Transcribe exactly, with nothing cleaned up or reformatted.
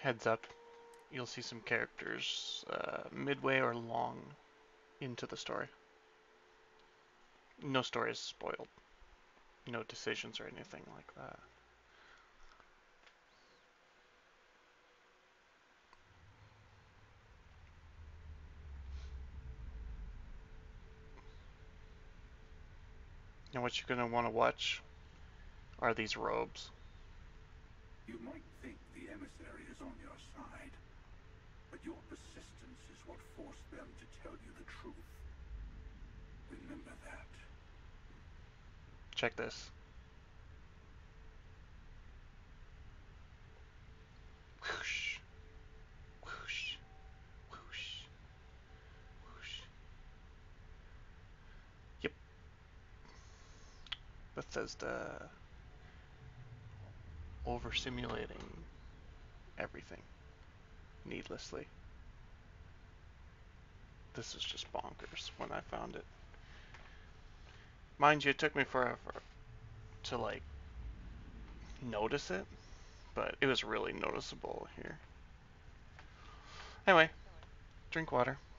Heads up, you'll see some characters uh, midway or long into the story. No story is spoiled. No decisions or anything like that. And what you're going to want to watch are these robes. You might think the emissary is on your side, but your persistence is what forced them to tell you the truth. Remember that. Check this. Whoosh, whoosh, whoosh, whoosh. Yep. Bethesda over simulating everything needlessly. This is just bonkers when I found it. Mind you, it took me forever to like notice it, but it was really noticeable here. Anyway, drink water.